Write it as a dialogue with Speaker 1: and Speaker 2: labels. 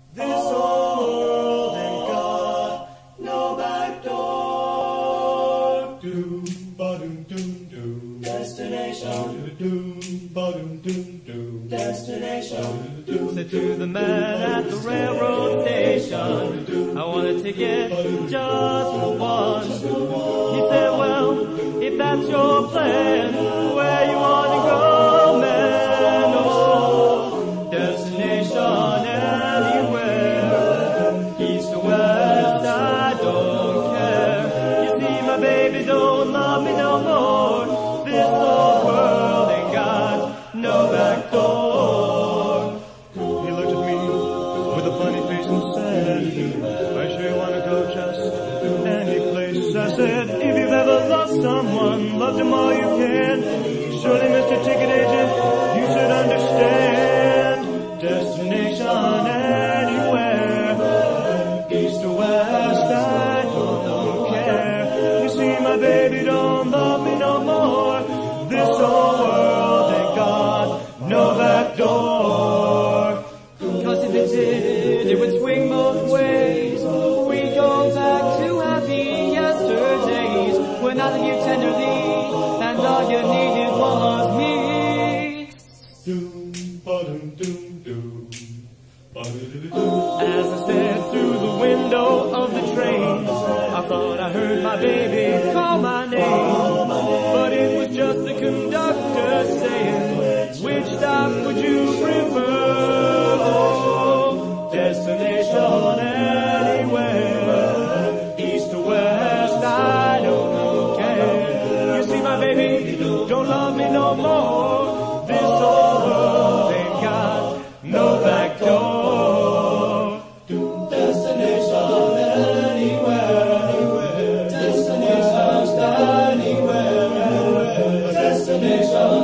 Speaker 1: This old world ain't got no back door. Doom, ba-doom, doom, doom. Destination. Doom, ba-doom, doom, doom. Destination.
Speaker 2: Said to the man at the railroad station, I want a ticket just for one. He said, well, if that's your plan, where you want to go, man? Oh, destination anywhere, east or west, I don't care. You see, my baby don't love me no more. This old world ain't got no back door. He looked at me with a funny face and said, I sure want to go just any place. I said, if you've ever loved someone, love them all you can. Surely, Mr. Ticket Agent, you should understand. Destination anywhere, east or west, I don't care. You see, my baby don't love me no more. This old world ain't got no back door. 'Cause if it did, it would swing both ways. We'd go back to happy yesterdays, when I loved you tenderly, and all you needed was me.
Speaker 1: Doom, ba-doom, doom, doom.
Speaker 2: As I stared through the window of the train, I thought I heard my baby call my name, but it was just the conductor saying, which stop would you prefer? Oh, destination anywhere, east or west, I don't care. You see, my baby don't love me no more. This old world ain't got no back door.
Speaker 1: Destination anywhere, destination anywhere, destination